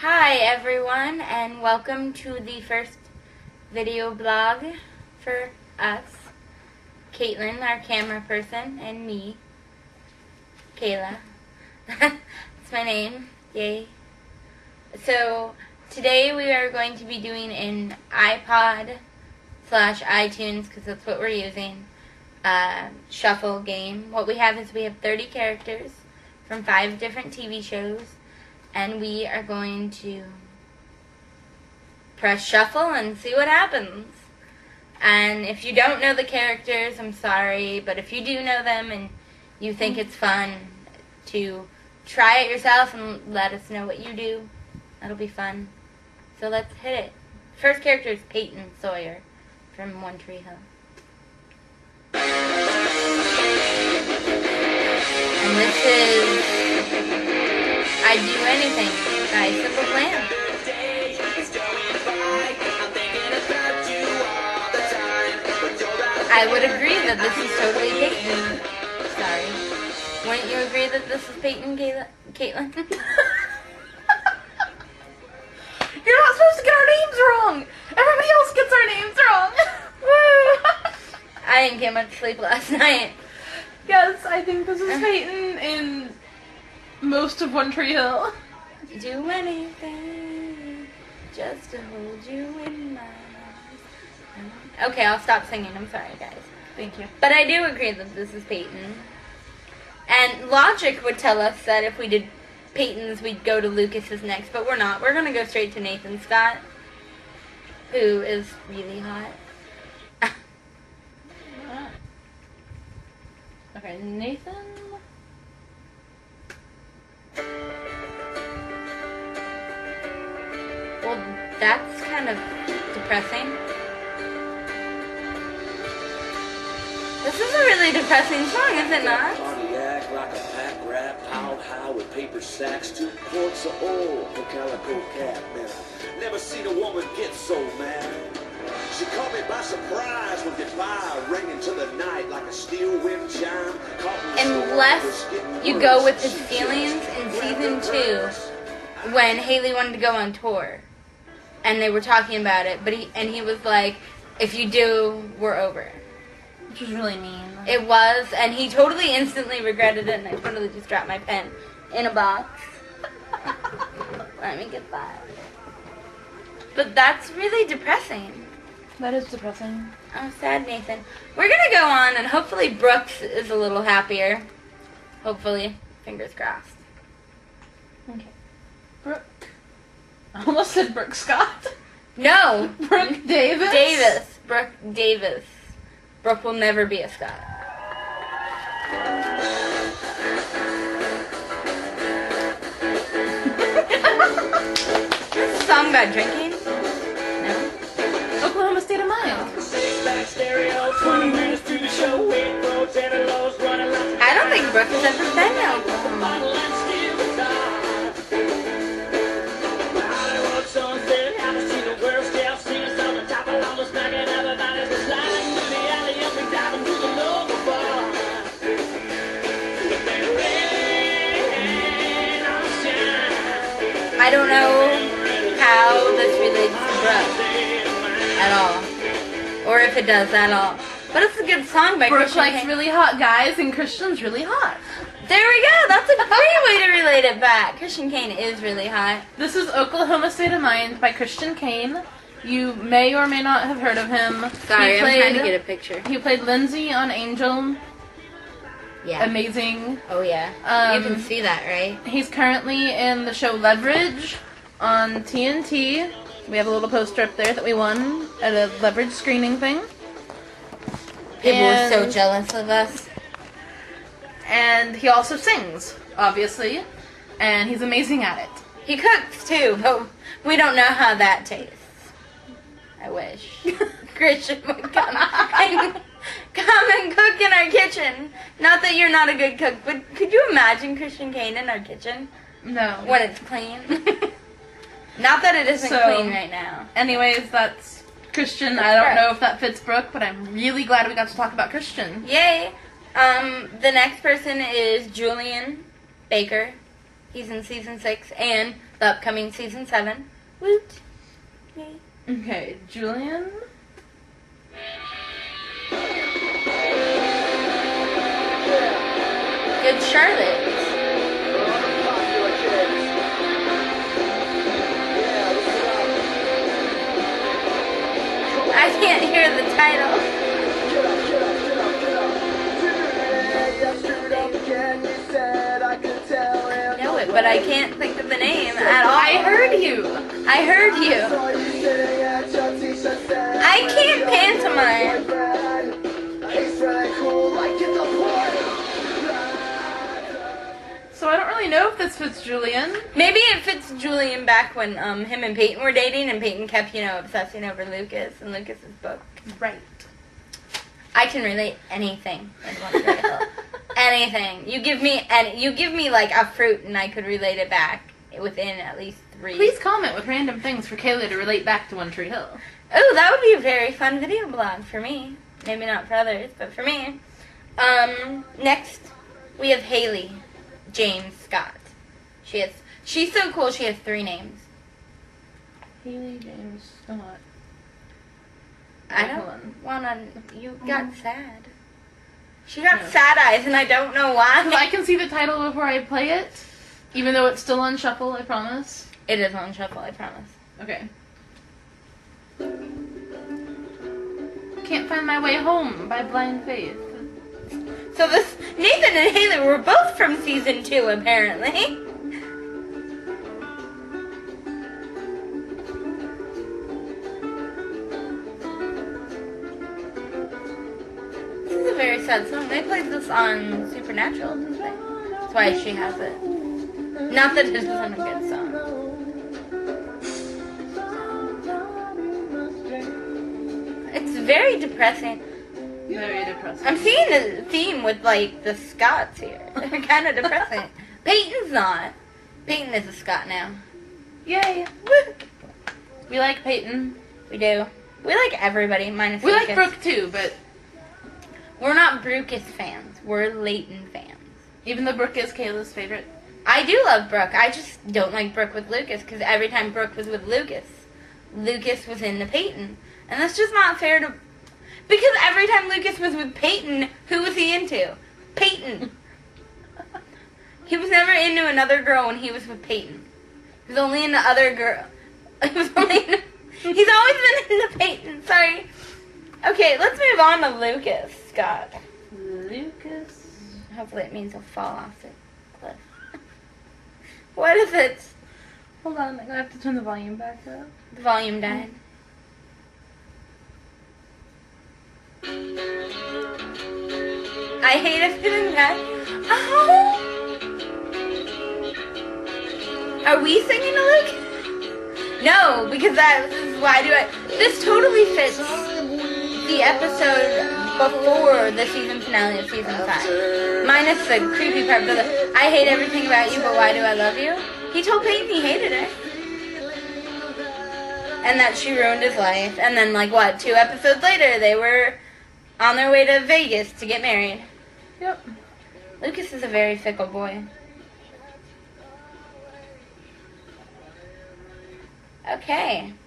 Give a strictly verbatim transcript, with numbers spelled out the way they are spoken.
Hi everyone, and welcome to the first video blog for us. Caitlin, our camera person, and me, Kayla. That's my name. Yay. So today we are going to be doing an iPod slash iTunes, because that's what we're using, uh, shuffle game. What we have is we have thirty characters from five different T V shows. And we are going to press shuffle and see what happens. And if you don't know the characters, I'm sorry. But if you do know them and you think it's fun to try it yourself and let us know what you do, that'll be fun. So let's hit it. First character is Peyton Sawyer from One Tree Hill. And this is I'd do anything by Simple Plan. I would agree that this is totally Peyton. Sorry. Wouldn't you agree that this is Peyton, Kayla, Caitlin? You're not supposed to get our names wrong! Everybody else gets our names wrong! Woo! I didn't get much sleep last night. Yes, I think this is Peyton in most of One Tree Hill. Do anything just to hold you in my arms. Okay, I'll stop singing. I'm sorry, guys. Thank you. But I do agree that this is Peyton. And logic would tell us that if we did Peyton's, we'd go to Lucas's next, but we're not. We're going to go straight to Nathan Scott, who is really hot. Okay, Nathan. Well, that's kind of depressing. This is a really depressing song, is it not? Pontiac like a pack rat, piled high with paper sacks, two quarts of oil for calico cat, man. Never seen a woman get so mad. She caught me by surprise with goodbye ringing to the night like a steel wind chime. Unless you go with his feelings in season two, when Haley wanted to go on tour, and they were talking about it, but he and he was like, "If you do, we're over." Which was really mean. It was, and he totally instantly regretted it, and I totally just dropped my pen in a box. Let me get that. But that's really depressing. That is depressing. I'm sad, Nathan. We're gonna go on, and hopefully Brooks is a little happier. Hopefully. Fingers crossed. Okay. Brooke. I almost said Brooke Scott. No! Brooke Davis? Davis. Brooke Davis. Brooke will never be a Scott. This is a song about drinking? No? Oklahoma State of Mind. I don't think Brooke has ever been to Oklahoma. I don't know how this relates to Brooke at all, or if it does at all. But it's a good song by Brooke Christian likes Kane. really hot guys, and Christian's really hot. There we go. That's a great way to relate it back. Christian Kane is really hot. This is Oklahoma State of Mind by Christian Kane. You may or may not have heard of him. Sorry, he played, I'm trying to get a picture. He played Lindsay on Angel. Yeah. Amazing. Oh yeah. Um, you can see that, right? He's currently in the show Leverage on T N T. We have a little poster up there that we won at a Leverage screening thing. People and, were so jealous of us. And he also sings, obviously, and he's amazing at it. He cooks too, but we don't know how that tastes. I wish Christian would come and come and cook in our kitchen. Not that you're not a good cook, but could you imagine Christian Kane in our kitchen? No. When it's clean. Not that it isn't So, clean right now. Anyways, that's Christian. That's I don't Brooke. know if that fits Brooke, but I'm really glad we got to talk about Christian. Yay! Um, the next person is Julian Baker. He's in season six, and the upcoming season seven. Woot! Yay. Okay, Julian. Good Charlotte. I can't hear the title. I know it, but I can't think of the name at all. I heard you. I heard you. I can't pantomime. So I don't really know if this fits Julian. Maybe it fits Julian back when um him and Peyton were dating, and Peyton kept, you know, obsessing over Lucas and Lucas's book. Right. I can relate anything in One Tree Hill. Anything. You give me and you give me like a fruit, and I could relate it back within at least three. Please comment with random things for Kayla to relate back to One Tree Hill. Oh, that would be a very fun video blog for me. Maybe not for others, but for me. Um, next we have Haley James Scott. She has. She's so cool. She has three names. Haley James Scott. I Hold don't on. wanna. You got sad. She got No. sad eyes, and I don't know why. I can see the title before I play it, even though it's still on shuffle. I promise. It is on shuffle. I promise. Okay. Can't Find My Way Home by Blind Faith. So this Nathan and Haley were both from season two, apparently. This is a very sad song. They played this on Supernatural, didn't they? That's why she has it. Not that it isn't a good song. It's very depressing. Very depressing. I'm seeing a theme with, like, the Scots here. They're kind of depressing. Peyton's not. Peyton is a Scot now. Yay. We like Peyton. We do. We like everybody, minus We like Lucas. Brooke too, but We're not Brucus fans. We're Leighton fans. even though Brooke is Kayla's favorite. I do love Brooke. I just don't like Brooke with Lucas, because every time Brooke was with Lucas, Lucas was into Peyton. And that's just not fair to... Because every time Lucas was with Peyton, who was he into? Peyton. He was never into another girl when he was with Peyton. He was only into other girl. He was only into, he's always been into Peyton. Sorry. Okay, let's move on to Lucas Scott. Lucas. Hopefully it means he'll fall off the cliff. What is it? Hold on, I'm gonna have to turn the volume back up. The volume died. I hate it in that. Oh! Are we singing to Luke? No, because that is why do I. This totally fits the episode before the season finale of season five. Minus the creepy part. But the, I hate everything about you, but why do I love you? He told Peyton he hated her. And that she ruined his life. And then, like, what, two episodes later, they were on their way to Vegas to get married. Yep. Lucas is a very fickle boy. Okay.